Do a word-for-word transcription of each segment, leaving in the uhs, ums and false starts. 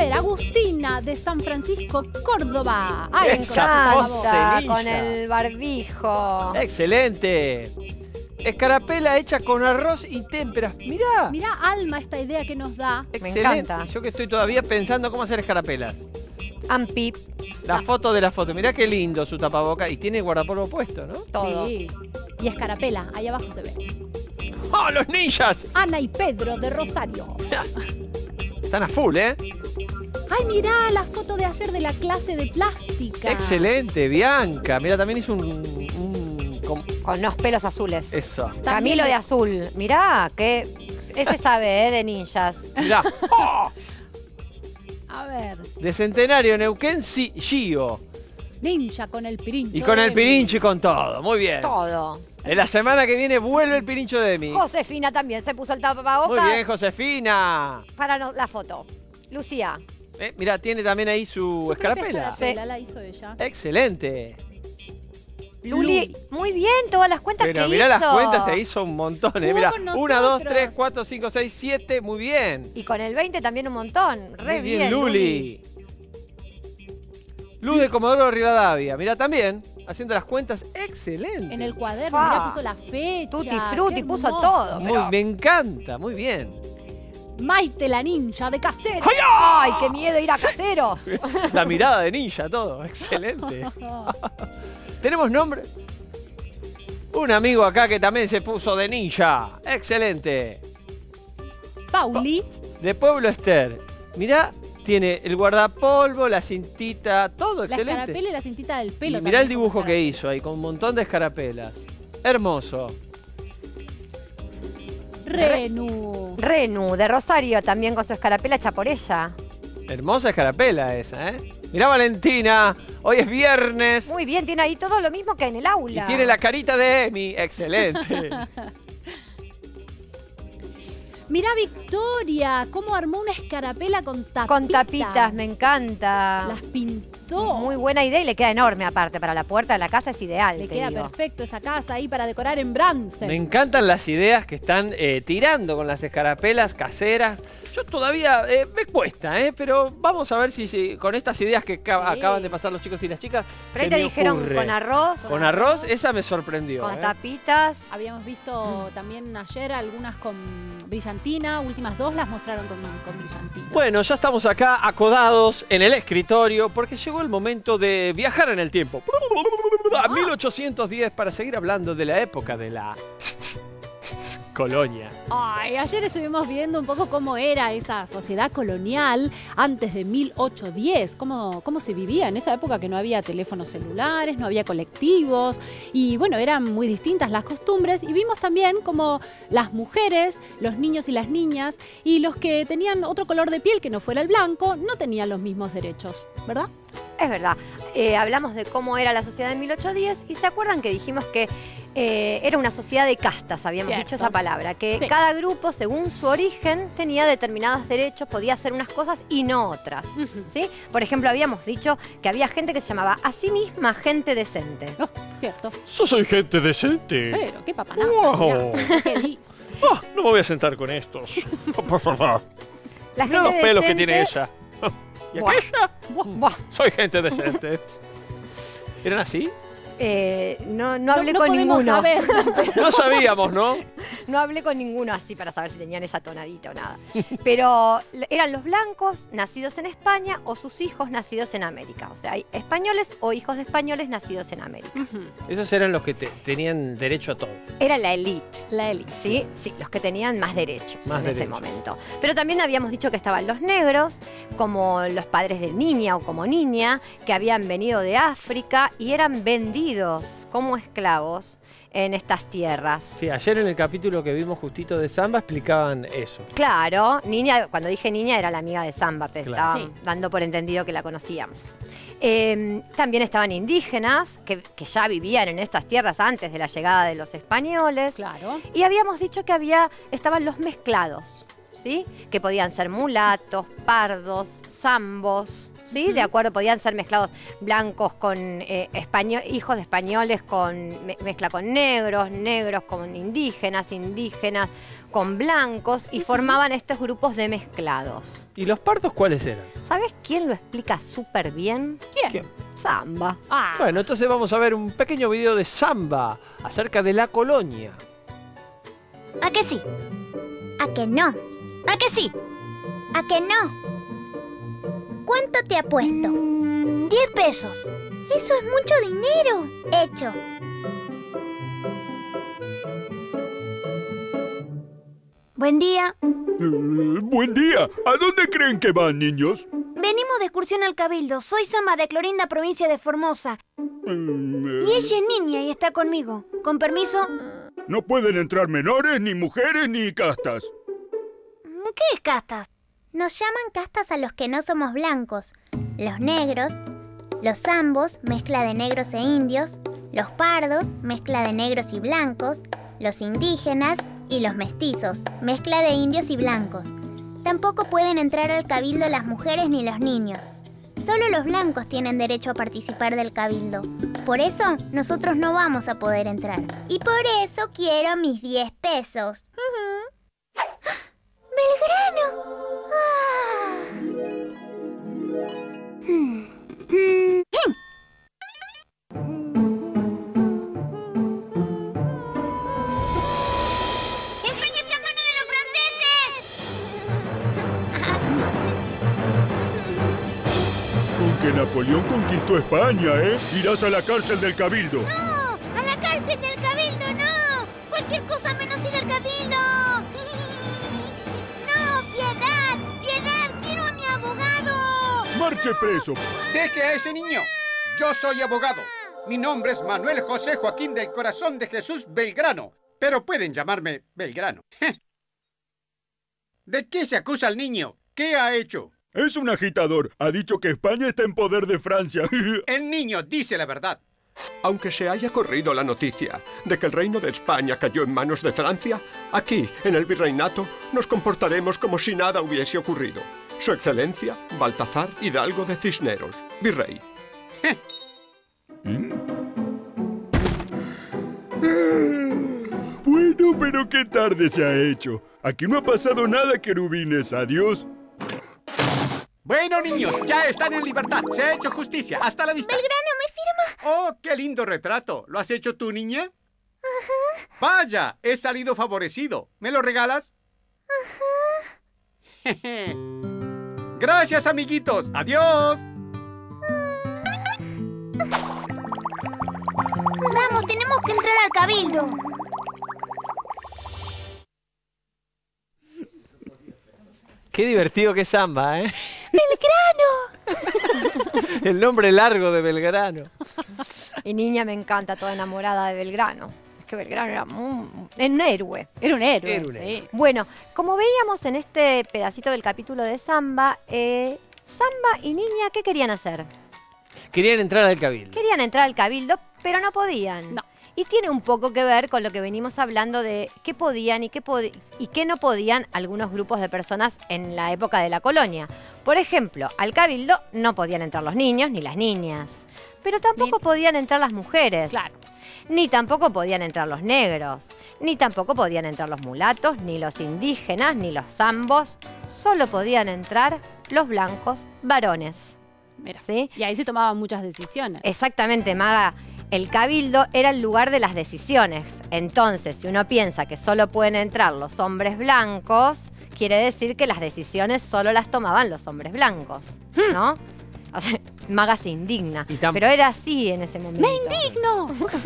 ver, Agustina de San Francisco, Córdoba. Ay, Esa encanta, con el barbijo. Excelente. Escarapela hecha con arroz y témperas. Mirá. Mirá, Alma, esta idea que nos da. Excelente. Me encanta. Yo que estoy todavía pensando cómo hacer escarapelas. Ampi, La foto de la foto. Mirá qué lindo su tapaboca. Y tiene guardapolvo puesto, ¿no? todo. Sí. Y Escarapela, ahí abajo se ve. ¡Oh, los ninjas! Ana y Pedro de Rosario. Están a full, ¿eh? Ay, mirá la foto de ayer de la clase de plástica. Excelente, Bianca. Mirá, también hizo un... un com- Con unos pelos azules. Eso. Camilo de azul. Mirá, que ese sabe, ¿eh? De ninjas. Mirá. ¡Oh! A ver, De Centenario, Neuquén, sí, Gio. ninja con el pirincho. Y con de el Emi. pirincho y con todo. Muy bien. Todo. En la semana que viene vuelve el pirincho de Emi. Josefina también se puso el tapabocas. Muy bien, Josefina. Para no- la foto. Lucía. Eh, mirá, tiene también ahí su, Su propia escarapela. escarapela, la hizo ella. Excelente. Luli. Luli. Muy bien, todas las cuentas Pero que mirá hizo. las cuentas, se hizo un montón. Eh. Jugó Mirá, con una, dos, nosotros. tres, cuatro, cinco, seis, siete. Muy bien. Y con el veinte también un montón. Re Muy bien, bien, Luli. Luz de Comodoro Rivadavia. Mirá, también haciendo las cuentas. Excelente. En el cuaderno, Fa. mirá, puso la fecha. Tutti frutti, qué puso hermoso. todo. Muy- pero- me encanta, muy bien. Maite la ninja de Casero. ¡Ay, qué miedo ir a caseros! La mirada de ninja, todo. Excelente. ¿Tenemos nombre? Un amigo acá que también se puso de ninja. Excelente. Pauli. De Pueblo Ester. Mirá, tiene el guardapolvo, la cintita, todo La excelente. escarapela y la cintita del pelo. Y mirá el también dibujo como que escarapela. hizo ahí, con un montón de escarapelas. Hermoso. Renu. Renu, de Rosario, también con su escarapela hecha por ella. Hermosa escarapela esa, ¿eh? Mirá Valentina, hoy es viernes. Muy bien, tiene ahí todo lo mismo que en el Y aula. tiene la carita de Emi. Excelente. Mirá Victoria, cómo armó una escarapela con tapitas. Con tapitas, me encanta. Las pintó. Muy buena idea y le queda enorme aparte. Para la puerta de la casa es ideal. Le te queda digo. perfecto esa casa ahí para decorar en Brance. Me encantan las ideas que están eh, tirando con las escarapelas caseras. Yo todavía eh, me cuesta, ¿eh? Pero vamos a ver si, si con estas ideas que acaba- Sí. acaban de pasar los chicos y las chicas. Pero ahí se te me dijeron ocurre. con arroz, Con arroz, esa me sorprendió. con ¿eh? tapitas. Habíamos visto también ayer algunas con brillantina, últimas dos las mostraron con, con brillantina. Bueno, ya estamos acá acodados en el escritorio porque llegó el momento de viajar en el tiempo. A mil ochocientos diez para seguir hablando de la época de la colonia. Ay, ayer estuvimos viendo un poco cómo era esa sociedad colonial antes de mil ochocientos diez, cómo, cómo se vivía en esa época que no había teléfonos celulares, no había colectivos y bueno, eran muy distintas las costumbres y vimos también cómo las mujeres, los niños y las niñas y los que tenían otro color de piel que no fuera el blanco no tenían los mismos derechos, ¿verdad? Es verdad. Eh, hablamos de cómo era la sociedad en mil ochocientos diez y se acuerdan que dijimos que eh, era una sociedad de castas, habíamos Cierto. dicho esa palabra, que Sí. cada grupo, según su origen, tenía determinados derechos, podía hacer unas cosas y no otras. ¿Sí? Por ejemplo, habíamos dicho que había gente que se llamaba a sí misma gente decente. Oh, cierto. Yo soy gente decente. Pero, qué papanada. Wow. mirá, ¿qué dice? Ah, no me voy a sentar con estos. Por favor. La Mira los gente pelos que decente- tiene ella. ¿Y Buah. aquella? Buah. Soy gente decente. ¿Eran así? Eh, no, no hablé no con podemos ninguno. saber. No sabíamos, ¿no? No hablé con ninguno así para saber si tenían esa tonadita o nada. Pero l- eran los blancos nacidos en España o sus hijos nacidos en América. O sea, hay españoles o hijos de españoles nacidos en América. Ujú. Esos eran los que te- tenían derecho a todo. Era la élite. La élite. ¿Sí? Sí, los que tenían más derechos Más en ese derechos. momento. Pero también habíamos dicho que estaban los negros, como los padres de niña o como niña, que habían venido de África y eran vendidos como esclavos en estas tierras. Sí, ayer en el capítulo que vimos justito de Samba explicaban eso. Claro, niña, cuando dije niña era la amiga de Samba, pero Claro. estaban dando por entendido que la conocíamos. Eh, también estaban indígenas, que, que ya vivían en estas tierras antes de la llegada de los españoles. Claro. Y habíamos dicho que había, estaban los mezclados. ¿sí? Que podían ser mulatos, pardos, zambos, ¿sí? Uh-huh. De acuerdo, podían ser mezclados blancos con eh, español, hijos de españoles con me, mezcla con negros, negros con indígenas, indígenas con blancos y uh-huh. formaban estos grupos de mezclados. ¿Y los pardos cuáles eran? ¿Sabes quién lo explica súper bien? ¿Quién? ¿Quién? Samba. Ah. Bueno, entonces vamos a ver un pequeño video de Samba acerca de la colonia. ¿A que sí? ¿A que no? ¿A que sí? ¿A que no? ¿Cuánto te apuesto? Mm, diez pesos. Eso es mucho dinero. Hecho. Buen día. Uh, buen día. ¿A dónde creen que van, niños? Venimos de excursión al Cabildo. Soy Samba de Clorinda, provincia de Formosa. Um, eh... Y ella es niña y está conmigo. Con permiso. No pueden entrar menores, ni mujeres, ni castas. ¿Qué es castas? Nos llaman castas a los que no somos blancos. Los negros, los zambos, mezcla de negros e indios, los pardos, mezcla de negros y blancos, los indígenas y los mestizos, mezcla de indios y blancos. Tampoco pueden entrar al cabildo las mujeres ni los niños. Solo los blancos tienen derecho a participar del cabildo. Por eso, nosotros no vamos a poder entrar. Y por eso quiero mis diez pesos. Uh-huh. ¡Belgrano! ¡Ah! Hmm. Hmm. ¡España está en manos de los franceses! Con que Napoleón conquistó España, ¿eh? Irás a la cárcel del Cabildo. ¡No! ¡A la cárcel del Cabildo, no! ¡Cualquier cosa menos ir al Cabildo! ¡Marche preso! ¡Deje a ese niño! Yo soy abogado. Mi nombre es Manuel José Joaquín del Corazón de Jesús Belgrano, pero pueden llamarme Belgrano. ¿De qué se acusa al niño? ¿Qué ha hecho? Es un agitador. Ha dicho que España está en poder de Francia. El niño dice la verdad. Aunque se haya corrido la noticia de que el reino de España cayó en manos de Francia, aquí, en el virreinato, nos comportaremos como si nada hubiese ocurrido. Su Excelencia, Baltazar Hidalgo de Cisneros, virrey. ¿Mm? Bueno, pero qué tarde se ha hecho. Aquí no ha pasado nada, querubines. Adiós. Bueno, niños, ya están en libertad. Se ha hecho justicia. Hasta la vista. Belgrano, ¿me firma? ¡Oh, qué lindo retrato! ¿Lo has hecho tú, niña? Ajá. ¡Vaya! He salido favorecido. ¿Me lo regalas? Ajá. Gracias, amiguitos. Adiós. Vamos, tenemos que entrar al Cabildo. Qué divertido que es Samba, ¿eh? ¡Belgrano! El nombre largo de Belgrano. Y niña me encanta, toda enamorada de Belgrano. Es que Belgrano era un, un héroe. Era un héroe. Era un héroe. Sí. Bueno, como veíamos en este pedacito del capítulo de Samba, eh, Samba y niña, ¿qué querían hacer? Querían entrar al cabildo. Querían entrar al cabildo, pero no podían. No. Y tiene un poco que ver con lo que venimos hablando de qué podían y qué, pod- y qué no podían algunos grupos de personas en la época de la colonia. Por ejemplo, al cabildo no podían entrar los niños ni las niñas, pero tampoco Ni- podían entrar las mujeres. Claro. Ni tampoco podían entrar los negros, ni tampoco podían entrar los mulatos, ni los indígenas, ni los zambos. Solo podían entrar los blancos varones. Mira. ¿Sí? Y ahí se tomaban muchas decisiones. Exactamente, Maga. El cabildo era el lugar de las decisiones. Entonces, si uno piensa que solo pueden entrar los hombres blancos, quiere decir que las decisiones solo las tomaban los hombres blancos, ¿no? O sea, Maga se indigna. Y tam- Pero era así en ese momento. ¡Me indigno!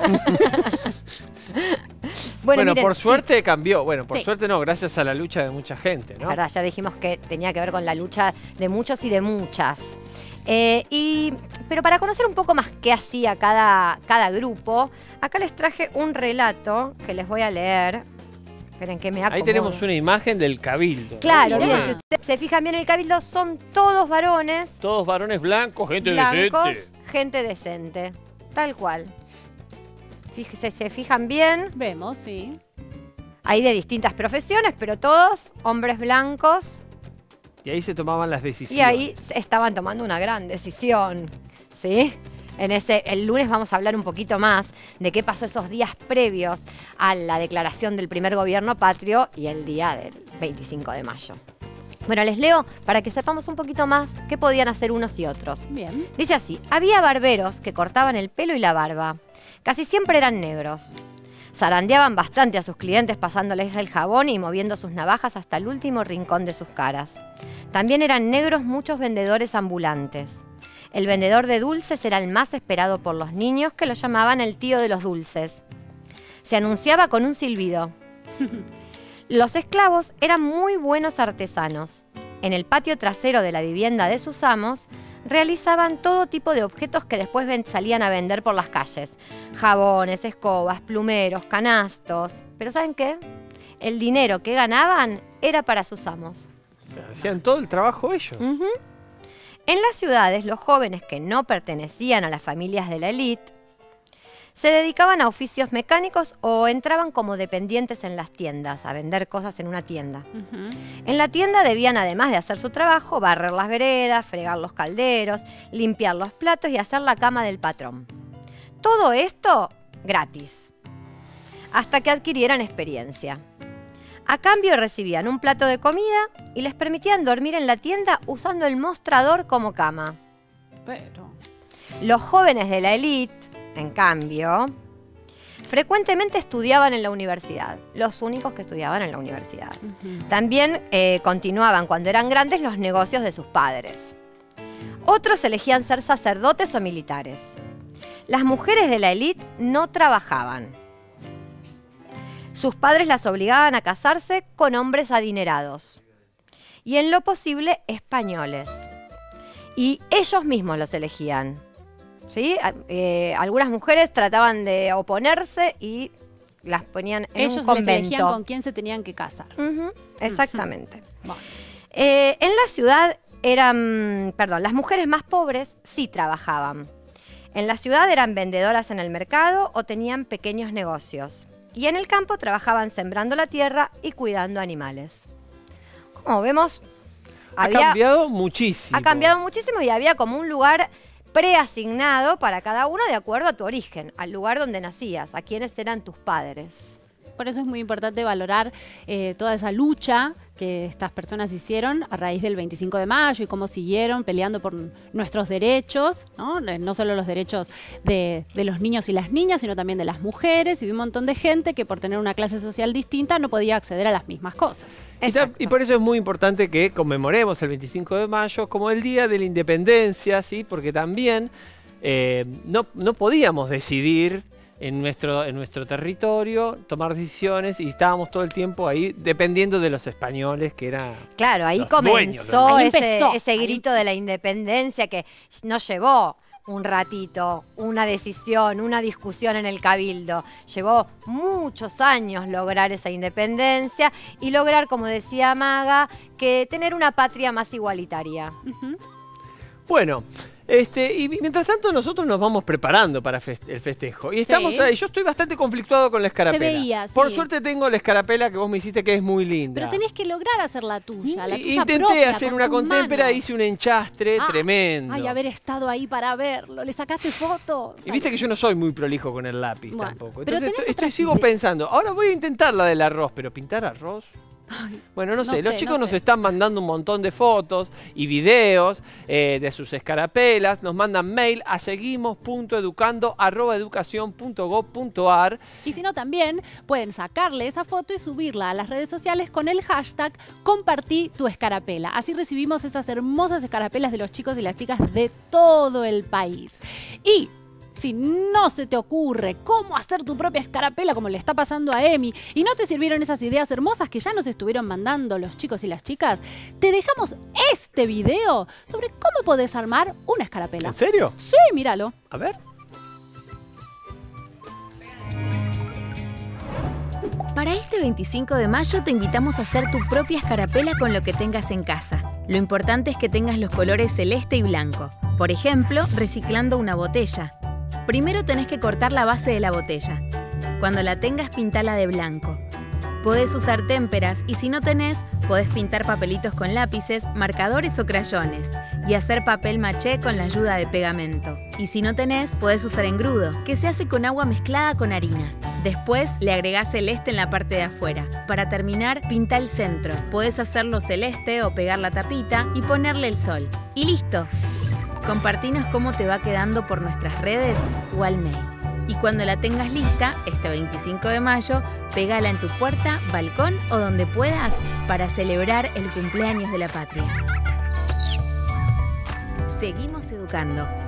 Bueno, miren, por sí, suerte cambió. Bueno, por Sí. suerte no, gracias a la lucha de mucha gente, es ¿no? verdad, ya dijimos que tenía que ver con la lucha de muchos y de muchas. Eh, y, pero para conocer un poco más qué hacía cada, cada grupo, acá les traje un relato que les voy a leer. Esperen que me acomodo. Ahí tenemos una imagen del cabildo. ¿no? Claro, Mirá. miren, si ustedes se fijan bien en el cabildo, son todos varones, Todos varones blancos, gente blancos, decente. gente decente. Tal cual. Fíjense, se fijan bien. Vemos, sí. Hay de distintas profesiones, pero todos hombres blancos. Y ahí se tomaban las decisiones. Y ahí estaban tomando una gran decisión, ¿sí? En ese, el lunes vamos a hablar un poquito más de qué pasó esos días previos a la declaración del primer gobierno patrio y el día del veinticinco de mayo. Bueno, les leo para que sepamos un poquito más qué podían hacer unos y otros. Bien. Dice así: había barberos que cortaban el pelo y la barba. Casi siempre eran negros. Zarandeaban bastante a sus clientes pasándoles el jabón y moviendo sus navajas hasta el último rincón de sus caras. También eran negros muchos vendedores ambulantes. El vendedor de dulces era el más esperado por los niños, que lo llamaban el tío de los dulces. Se anunciaba con un silbido. Los esclavos eran muy buenos artesanos. En el patio trasero de la vivienda de sus amos, realizaban todo tipo de objetos que después salían a vender por las calles. Jabones, escobas, plumeros, canastos. Pero ¿saben qué? El dinero que ganaban era para sus amos. Hacían todo el trabajo ellos. Uh-huh. En las ciudades, los jóvenes que no pertenecían a las familias de la élite se dedicaban a oficios mecánicos o entraban como dependientes en las tiendas, a vender cosas en una tienda. Uh-huh. En la tienda debían, además de hacer su trabajo, barrer las veredas, fregar los calderos, limpiar los platos y hacer la cama del patrón. Todo esto gratis, hasta que adquirieran experiencia. A cambio recibían un plato de comida y les permitían dormir en la tienda usando el mostrador como cama. Pero... Los jóvenes de la élite, en cambio, frecuentemente estudiaban en la universidad, los únicos que estudiaban en la universidad. Uh-huh. También eh, continuaban cuando eran grandes los negocios de sus padres. Otros elegían ser sacerdotes o militares. Las mujeres de la élite no trabajaban. Sus padres las obligaban a casarse con hombres adinerados y en lo posible españoles. Y ellos mismos los elegían. ¿Sí? Eh, algunas mujeres trataban de oponerse y las ponían en ellos un convento. les elegían con quién se tenían que casar. Uh-huh, exactamente. Uh-huh. Bueno. Eh, en la ciudad eran, perdón, las mujeres más pobres sí trabajaban. En la ciudad eran vendedoras en el mercado o tenían pequeños negocios. Y en el campo trabajaban sembrando la tierra y cuidando animales. Como vemos, ha había, cambiado muchísimo. Ha cambiado muchísimo y había como un lugar preasignado para cada uno de acuerdo a tu origen, al lugar donde nacías, a quiénes eran tus padres. Por eso es muy importante valorar eh, toda esa lucha que estas personas hicieron a raíz del veinticinco de mayo y cómo siguieron peleando por nuestros derechos, ¿no? No solo los derechos de, de los niños y las niñas, sino también de las mujeres y de un montón de gente que por tener una clase social distinta no podía acceder a las mismas cosas. Y, y por eso es muy importante que conmemoremos el veinticinco de mayo como el Día de la Independencia, ¿sí? Porque también eh, no, no podíamos decidir en nuestro, en nuestro territorio, tomar decisiones y estábamos todo el tiempo ahí dependiendo de los españoles que eran. Claro, ahí los comenzó, dueños, ¿no? Ahí ese, empezó. ese Ahí- grito de la independencia que nos llevó un ratito, una decisión, una discusión en el Cabildo. Llevó muchos años lograr esa independencia y lograr, como decía Maga, que tener una patria más igualitaria. Ujú. Bueno, este, y mientras tanto nosotros nos vamos preparando para fest- el festejo. Y estamos Sí. ahí. Yo estoy bastante conflictuado con la escarapela. Te veía, Por sí. suerte tengo la escarapela que vos me hiciste que es muy linda. Pero tenés que lograr hacer la tuya, la Y- tuya Intenté propia, hacer con una tus contémpera, manos. hice un enchastre Ah, tremendo. Ay, haber estado ahí para verlo. ¿Le sacaste fotos? Y viste que yo no soy muy prolijo con el lápiz Bueno, tampoco. pero Entonces tenés estoy, estoy- otras sigo ideas. pensando. Ahora voy a intentar la del arroz, pero pintar arroz. Ay, Bueno, no, No sé, los sé, chicos no nos sé. están mandando un montón de fotos y videos eh, de sus escarapelas. Nos mandan mail a seguimos punto educando arroba educación punto gob punto ar. Y si no, también pueden sacarle esa foto y subirla a las redes sociales con el hashtag compartí tu escarapela. Así recibimos esas hermosas escarapelas de los chicos y las chicas de todo el país. Y si no se te ocurre cómo hacer tu propia escarapela como le está pasando a Emi y no te sirvieron esas ideas hermosas que ya nos estuvieron mandando los chicos y las chicas, te dejamos este video sobre cómo podés armar una escarapela. ¿En serio? Sí, míralo. A ver. Para este veinticinco de mayo te invitamos a hacer tu propia escarapela con lo que tengas en casa. Lo importante es que tengas los colores celeste y blanco. Por ejemplo, reciclando una botella. Primero tenés que cortar la base de la botella. Cuando la tengas, pintala de blanco. Podés usar témperas y si no tenés, podés pintar papelitos con lápices, marcadores o crayones y hacer papel maché con la ayuda de pegamento. Y si no tenés, podés usar engrudo, que se hace con agua mezclada con harina. Después le agregás celeste en la parte de afuera. Para terminar, pinta el centro. Podés hacerlo celeste o pegar la tapita y ponerle el sol. ¡Y listo! Compartinos cómo te va quedando por nuestras redes o al mail. Y cuando la tengas lista, este veinticinco de mayo, pégala en tu puerta, balcón o donde puedas para celebrar el cumpleaños de la patria. Seguimos educando.